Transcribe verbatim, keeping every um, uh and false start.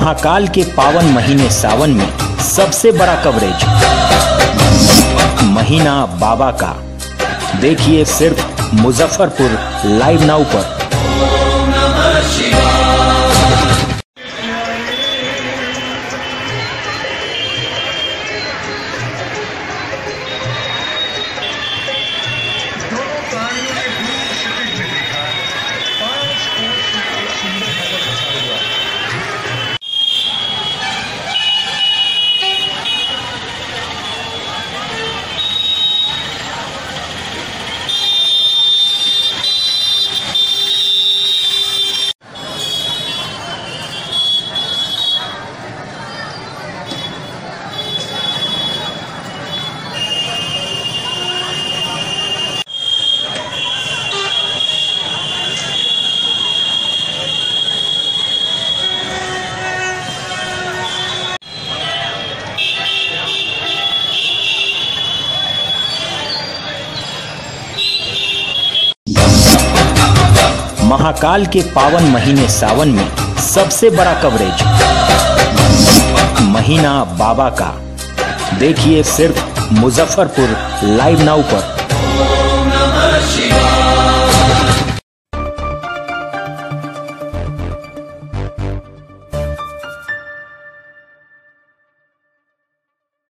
महाकाल के पावन महीने सावन में सबसे बड़ा कवरेज महीना बाबा का देखिए सिर्फ मुजफ्फरपुर लाइव नाउ पर। महाकाल के पावन महीने सावन में सबसे बड़ा कवरेज महीना बाबा का देखिए सिर्फ मुजफ्फरपुर लाइव नाउ पर।